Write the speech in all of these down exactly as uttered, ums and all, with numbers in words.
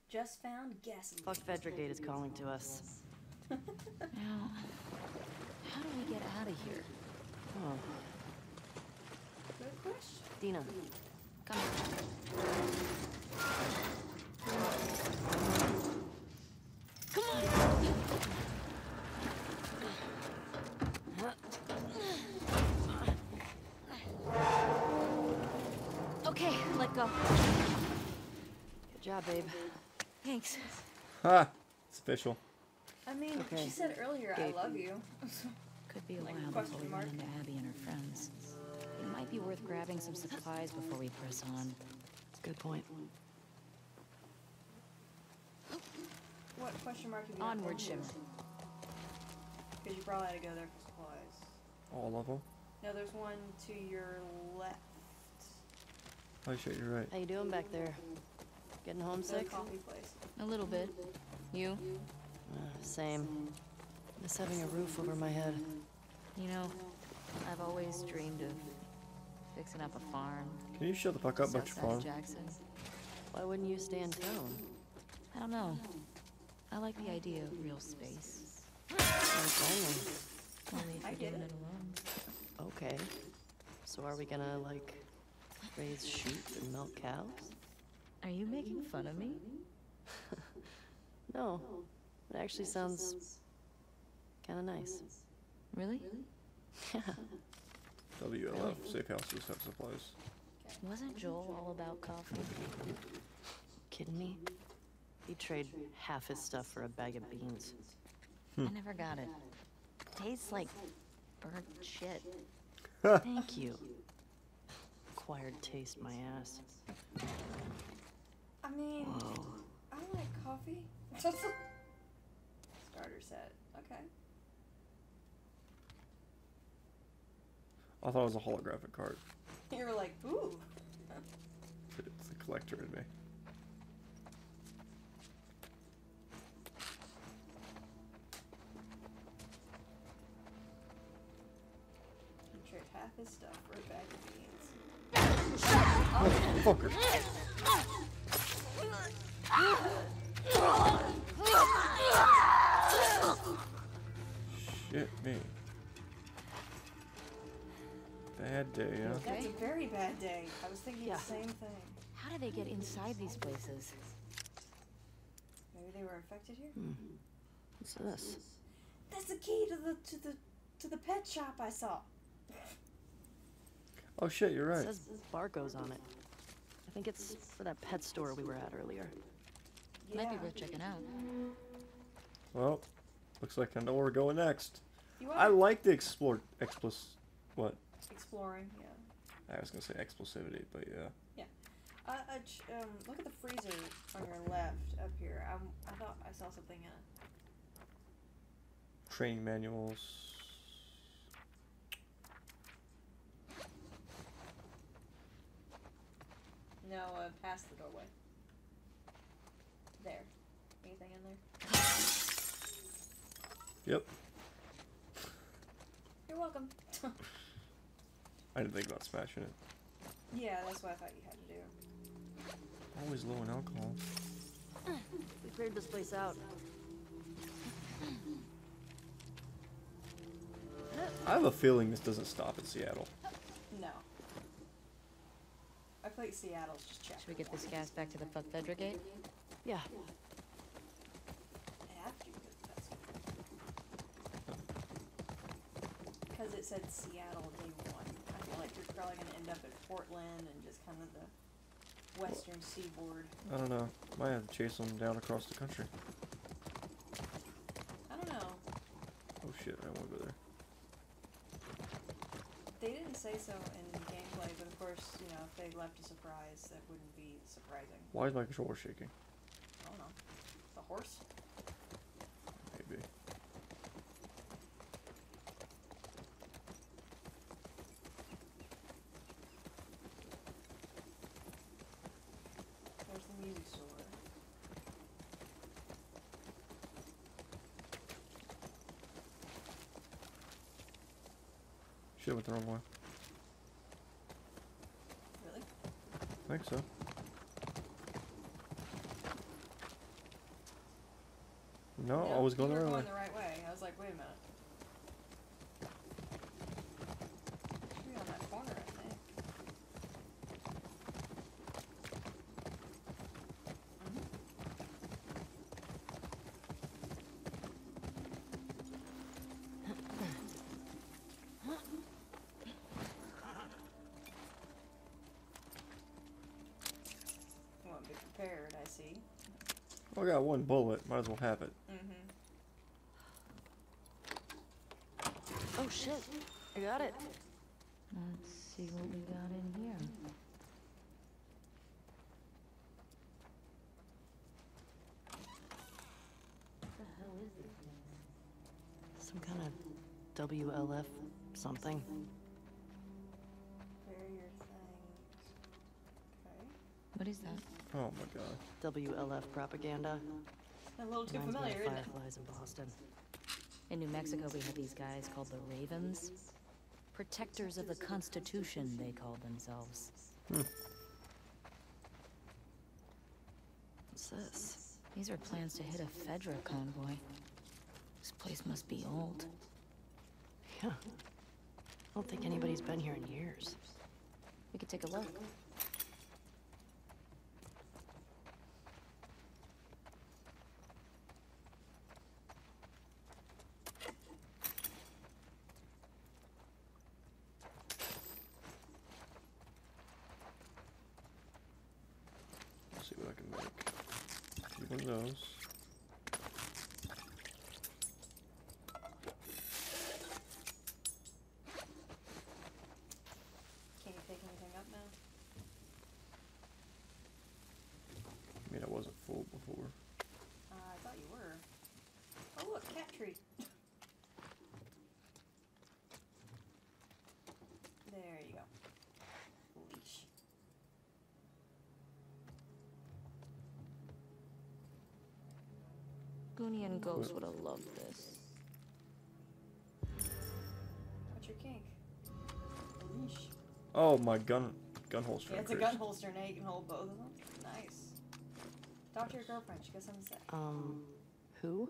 Just found gasoline. Fuck Fedrigate is calling to us. Now, how do we get out of here? Oh, Good question. Dina. Come here. Come on! Okay, let go. Good job, babe. Thanks. Ha! It's official. I mean, Okay. she said earlier, I Gabe. love you. Could be a Like, while question before we mark? run into Abby and her friends. It might be worth grabbing some supplies before we press on. Good point. What question mark have you Onward, Shimmer. Because you probably had to go there for supplies. All of them? No, there's one to your left. Oh shit, you're right. How you doing back there? Getting The homesick? coffee place. A little bit. You? Uh, same. Miss having a roof over my head. You know, I've always dreamed of fixing up a farm. Can you shut the fuck up about your Southside farm? Jackson. Why wouldn't you stay in town? I don't know. I like the idea of real space. Sounds Only if I you're get doing it. it alone. lonely. Okay. So are we gonna, like, raise sheep and milk cows? Are you making fun of me? No. It actually sounds kinda nice. Really? Yeah. W L F, safe houses have supplies. Wasn't Joel all about coffee? Kidding me? He'd trade half his stuff for a bag of beans. I never got it. Tastes like burnt shit. Thank you. Acquired taste, my ass. I mean, Whoa. I like coffee. Starter set. Okay. I thought it was a holographic card. You were like, ooh. It's the collector in me. He traded half his stuff for a bag of beans. Fucker. Shit me. Bad day, huh? That's a very bad day. I was thinking Yeah. the same thing. How do they get inside these places? Maybe they were infected here. Hmm. What's this? That's the key to the to the to the pet shop I saw. Oh shit, you're It right. says Barco's on it. I think it's for that pet store we were at earlier. Might be Yeah. worth checking out. Well, looks like I know where we're going next. You I are like the explore explos what? exploring, yeah. I was gonna say explosivity, but yeah. Uh, uh, ch- um, look at the freezer on your left up here. I, I thought I saw something in it. Training manuals. No, uh, past the doorway. There. Anything in there? Yep. You're welcome. I didn't think about smashing it. Yeah, that's what I thought you had to do. Always low in alcohol. We cleared this place out. I have a feeling this doesn't stop in Seattle. No. I feel like Seattle's just chapter Should we get this one. gas back to the Fuck Fedrigate? Yeah. I have to, because that's because it said Seattle day one. I feel like you're probably gonna end up at Portland and just kind of the western seaboard. I don't know. Might have to chase them down across the country. I don't know. Oh shit, I won't go there. They didn't say so in gameplay, but of course, you know, if they left a surprise, that wouldn't be surprising. Why is my controller shaking? I don't know. The horse? Maybe. There's the music store. Shit, went the wrong way. Really? I think so. No, You I know, was going you the were right way. going the right way. I was like, wait a minute. Should be on that corner, I think. Mhm. You want to be prepared, I see. Well, I got one bullet. Might as well have it. Mm-hmm. Oh shit! I got it. Let's see what we got in here. What the hell is this? Some kind of W L F something. Barrier things. Okay. What is that? Oh my god. W L F propaganda. A little too Reminds me familiar, of isn't it? Fireflies in Boston. In New Mexico, we have these guys called the Ravens. Protectors of the Constitution, they call themselves. Hmm. What's this? These are plans to hit a Fedra convoy. This place must be old. Yeah. I don't think anybody's been here in years. We could take a look. Let's see what I can make. A few of those. Can you pick anything up now? I mean, I wasn't full before. Uh, I thought you were. Oh look, cat tree. There you go. Leash. Goonie and Ghost would have loved this. What's your kink? A leash. Oh, my gun gun holster. Yeah, it's a increased. gun holster now. You can hold both of them. Nice. Talk to your girlfriend. She got something to say. Um, who?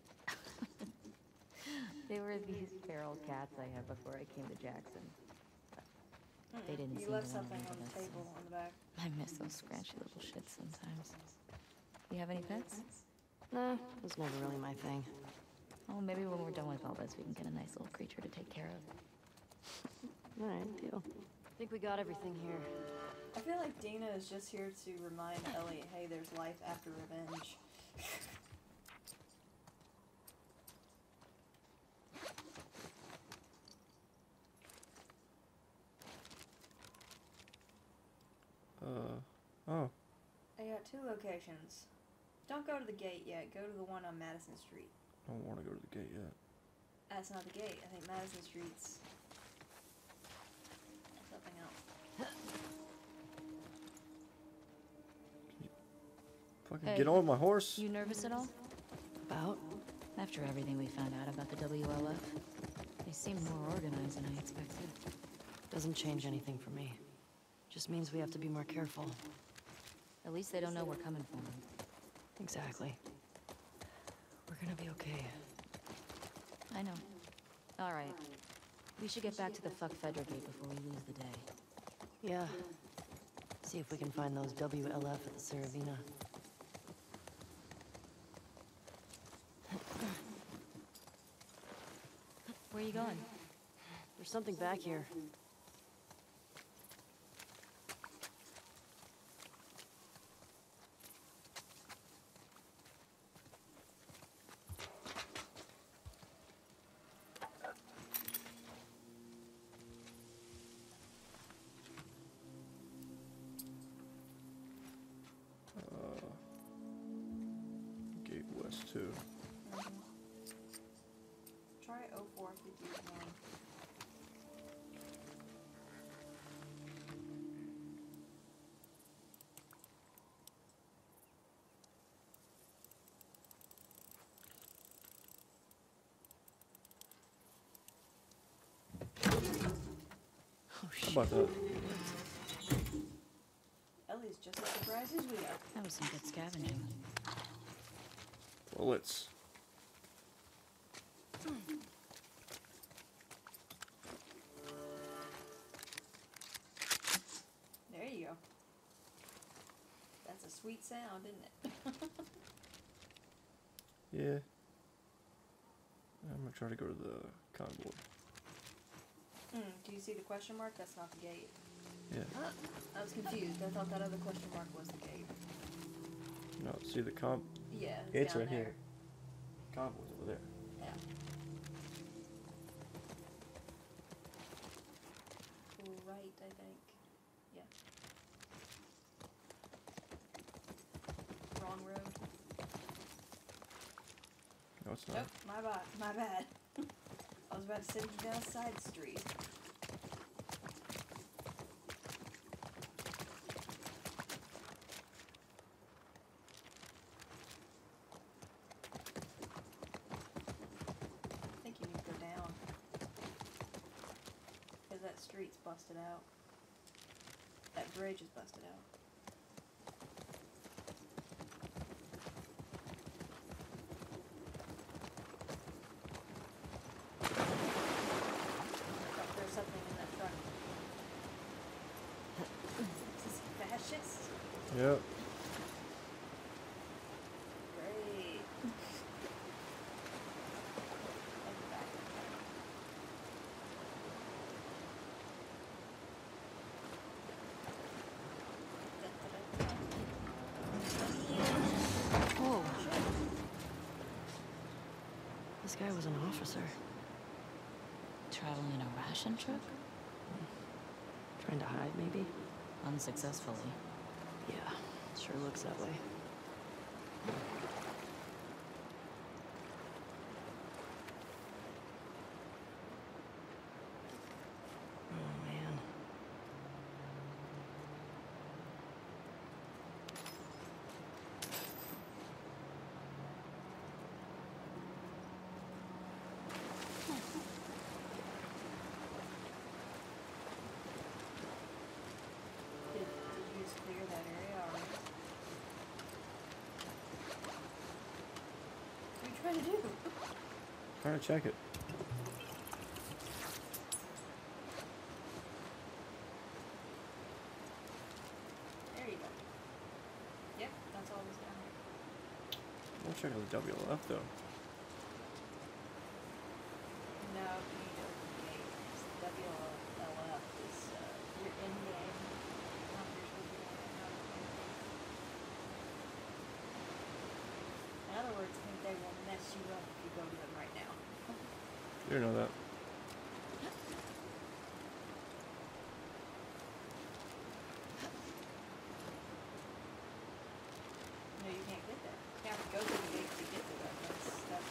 They were these feral cats I had before I came to Jackson. They didn't You seem left to want something any on the of us. table on the back. I miss those scratchy little shits sometimes. You have any pets? Nah, it was never really my thing. Oh, maybe when we're done with all this, we can get a nice little creature to take care of. Alright, deal. Think we got everything here. I feel like Dina is just here to remind Elliot, hey, there's life after revenge. Uh, oh. I got two locations. Don't go to the gate yet. Go to the one on Madison Street. I don't want to go to the gate yet. That's not the gate. I think Madison Street's something else. Fucking Hey, get on my horse. You nervous at all? About? After everything we found out about the W L F, they seem more organized than I expected. Doesn't change anything for me. Just means we have to be more careful. At least they don't know we're coming for them. Exactly. We're gonna be okay. I know. All right. We should get back to the fuck Fedra gate before we lose the day. Yeah. See if we can find those W L F at the Saravina. Where are you going? There's something back here. Uh, gate west two. Mhm. Try oh four if you use one. Oh How shit. about that? Ellie's just as surprised as we are. That was some good scavenging. Bullets. There you go. That's a sweet sound, isn't it? Yeah. I'm gonna try to go to the convoy. Mm, do you see the question mark? That's not the gate. Yeah. I was confused. I thought that other question mark was the gate. No, see the con Yeah, it's, Gate's down right there. here. Convoy's over there. Yeah. Right, I think. Yeah. Wrong road. No, it's not. Nope, my bad. My bad. I was about to send you down a side street. I think you need to go down. Because that street's busted out. That bridge is busted out. Oh, there's something in that truck. Is he fascist? Yep. Great. Like the back. Whoa. This guy was an officer. Traveling in a ration truck? Trying to hide, maybe? Unsuccessfully. Yeah, sure looks that way. Oh, man. Did, did you just clear that area already? What are you trying to do? Trying to check it. There you go. Yep, that's all that's down here. I'm checking the W L F though. No, you need to open the gate. It's W L F is uh, your in-game. Not your supposed to be going in out of game. In other words, I think they will mess you up if you go to them right now. You know that. No, you can't get there. You have to go through the gate to get to them. That's, that's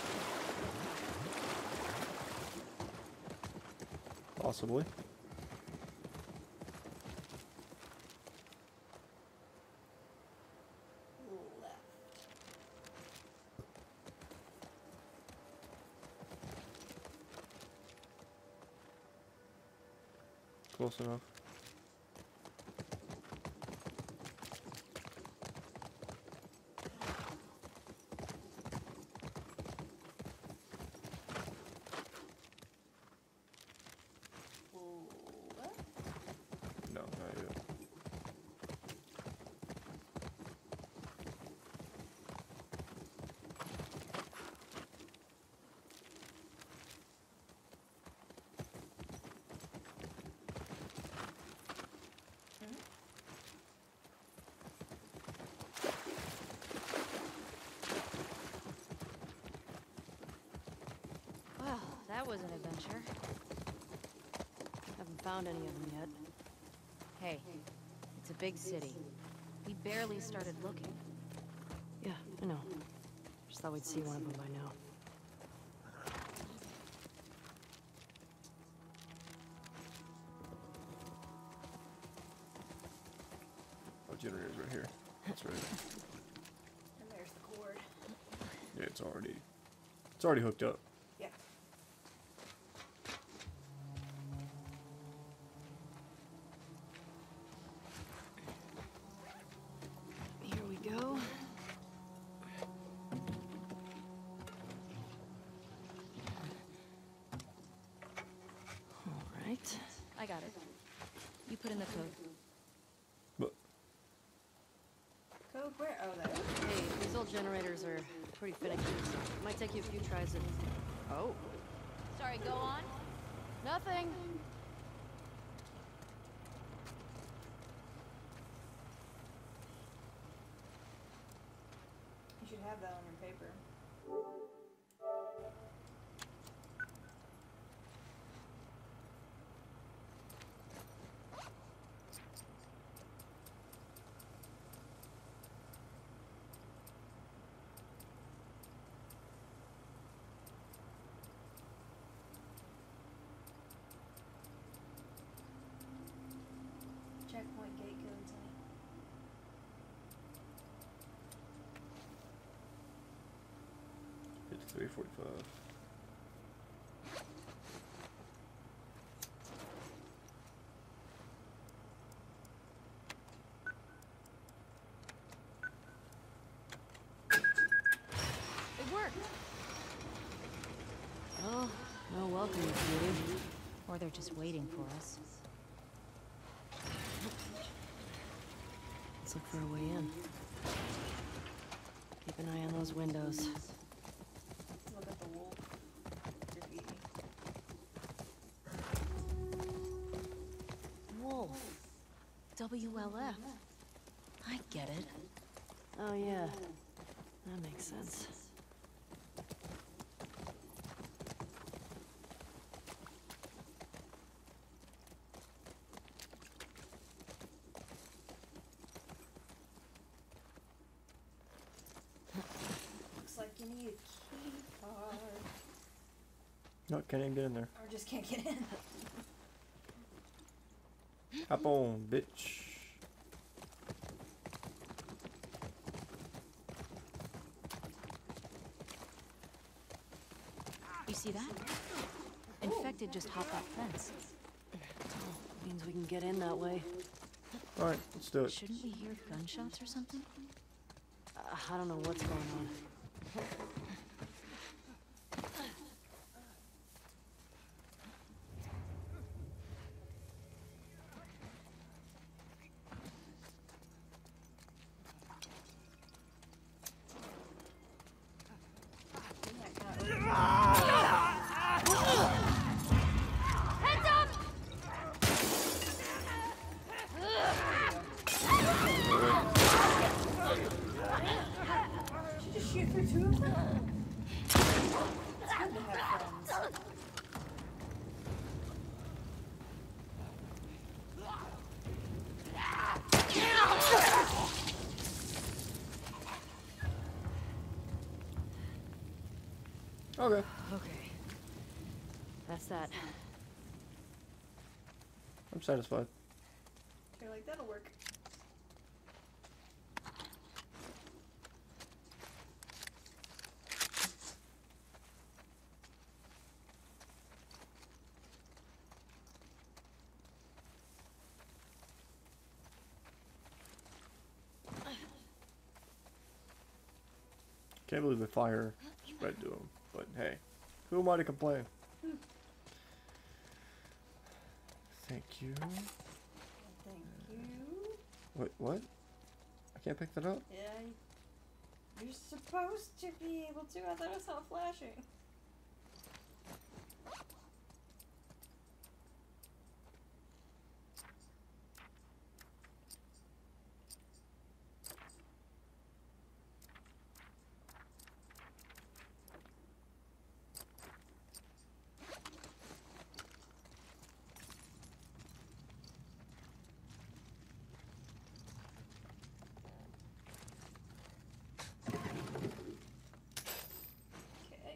Possibly. left. Close enough. Left. No, not yet. Well, that was an adventure. Haven't found any of them yet. Hey, it's a big city. We barely started looking. Yeah, I know. Just thought we'd see one of them by now. Oh, generator's right here. That's right. And there's the cord. Yeah, it's already. It's already hooked up. Yeah. Here we go. got it. You put in the code. But Code where? Oh, there. Hey, these old generators are pretty finicky. It might take you a few tries and... Oh. Sorry, go on. Nothing. You should have that on your paper. Checkpoint gate codes on it. it's three forty-five. It worked. Oh, no welcome, cutie. Or they're just waiting for us. Let's look for a way in. Keep an eye on those windows. Look at the wolf graffiti. Wolf. W L F. I get it. Oh yeah, that makes sense. Looks like you need a key card. No, can't even get in there. Or just can't get in. Hop on, bitch. You see that? Infected just hopped that fence. Means we can get in that way. Alright, let's do it. Shouldn't we hear gunshots or something? Uh, I don't know what's going on. Should just shoot through two of them. It's good to have friends. Okay. Okay. That's that. I'm satisfied. You're like, that'll work. Can't believe the fire spread to him. But hey, who am I to complain? Thank you. Thank you. Wait, what? I can't pick that up? Yeah, you're supposed to be able to. I thought I saw flashing. Okay.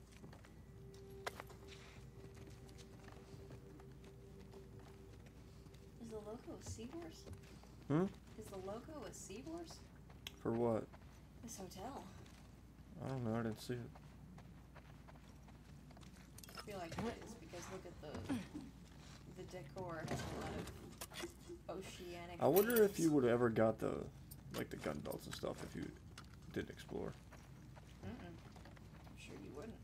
Is the logo a seahorse? Hmm? Is the logo a seahorse? For what? This hotel. I don't know, I didn't see it. I feel like it is because look at the the decor has a lot of oceanic. I wonder if themes. you would have ever got the, like the gun belts and stuff if you didn't explore. Mm-mm. I'm sure you wouldn't.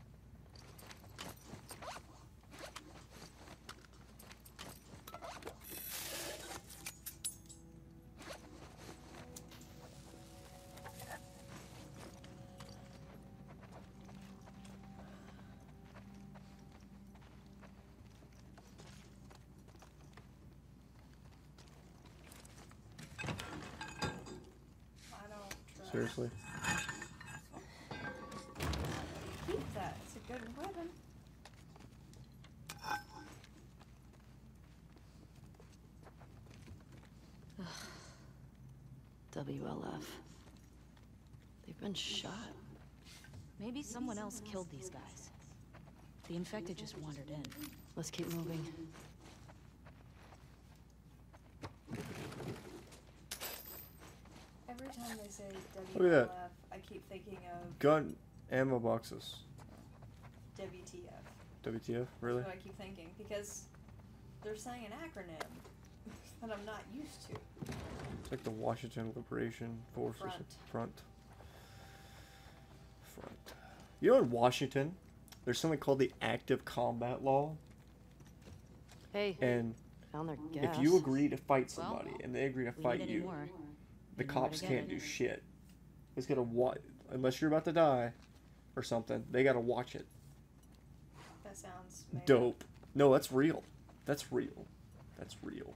Seriously. Keep that. It's a good weapon. W L F. They've been shot. Maybe someone else killed these guys. The infected just wandered in. Let's keep moving. Every time they say Look W L at F, I keep thinking of Gun ammo boxes. W T F. W T F? Really? That's what I keep thinking, because they're saying an acronym that I'm not used to. It's like the Washington Liberation Force or Front. something. Front. Front. You know, in Washington, there's something called the Active Combat Law, Hey, and found their gas. if you agree to fight Well, somebody and they agree to We fight need you, any more. the we know where cops to get can't it. do shit. It's gonna wa- unless you're about to die, or something. They gotta watch it. That sounds made up. Dope. No, that's real. That's real. That's real.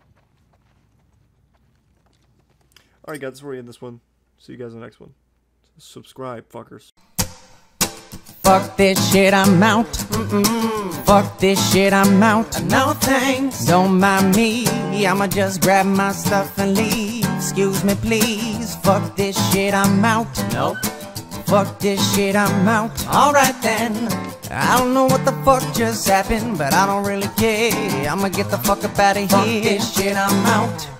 Alright guys, that's where we end this one. See you guys in the next one. Subscribe, fuckers. Fuck this shit, I'm out. Mm-mm. Fuck this shit, I'm out. No thanks. Don't mind me. I'ma just grab my stuff and leave. Excuse me, please. Fuck this shit, I'm out. Nope. Fuck this shit, I'm out. Alright then. I don't know what the fuck just happened, but I don't really care. I'ma get the fuck up out of here. Fuck this shit, I'm out.